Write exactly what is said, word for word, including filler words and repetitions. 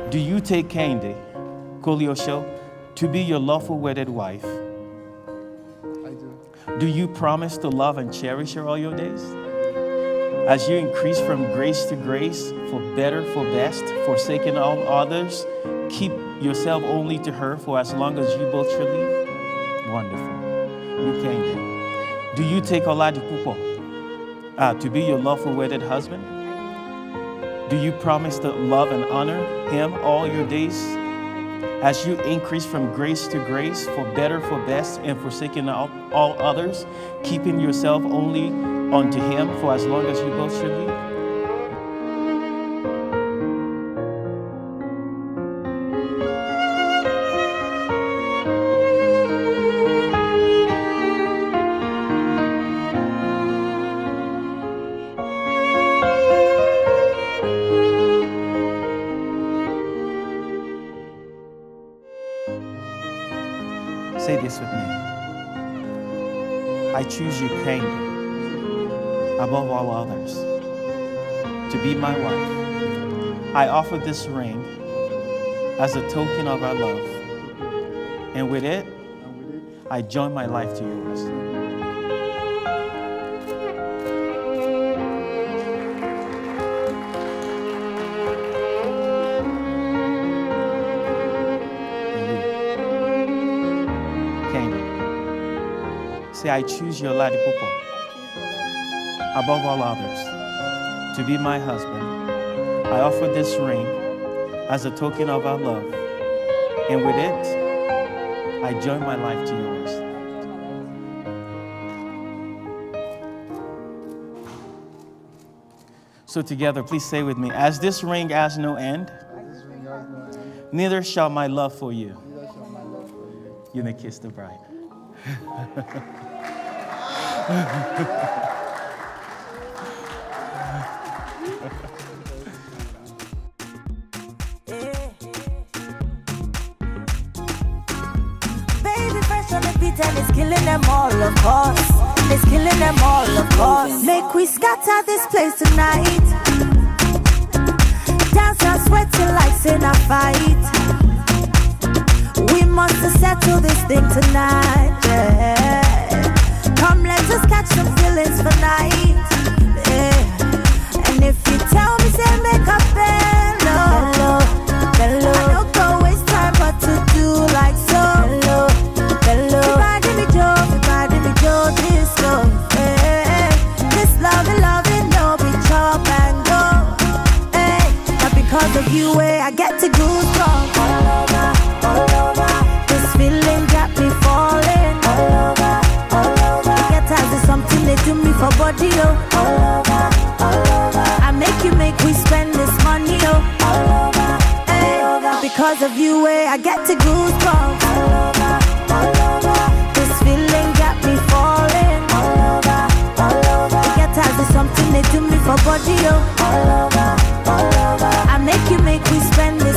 Do you take Kehinde Oladipupo to be your lawful wedded wife? I do. Do you promise to love and cherish her all your days? As you increase from grace to grace, for better, for best, forsaking all others, keep yourself only to her for as long as you both shall live? Wonderful. You Kehinde. Do you take Oladipupo uh, to be your lawful wedded husband? Do you promise to love and honor him all your days? As you increase from grace to grace, for better, for best, and forsaking all, all others, keeping yourself only unto him for as long as you both should live? Say this with me. I choose you, Kehinde, above all others, to be my wife. I offer this ring as a token of our love. And with it, I join my life to yours. Say, I choose you, Oladipupo, above all others, to be my husband. I offer this ring as a token of our love, and with it, I join my life to yours. So together, please say with me, as this ring has no end, neither shall my love for you. You may kiss the bride. Baby, fresh on the beat and it's killing them all, of course. It's killing them all, of course. Make we scatter this place tonight. Dance and sweating like in a fight. We must settle this thing tonight, yeah. Come, let's just catch some feelings for night, yeah. And if you tell me, say make up hello, hello, I don't go waste time but to do like so, hello, hello. Everybody me Joe, everybody me Joe, this go, yeah. This love and love it, no be chop and go, hey. But because of you, eh, I get to goosebumps all over, all over. This feeling got me falling all over, all over. Get as is something they do me for body, oh, all over, all over. I make you make we spend this money, oh, all over, hey. Because of you, eh, I get to goosebumps all over, all over. This feeling got me falling all over, all over. Get as is something they do me for body, oh, all over, all over. I make you make we spend this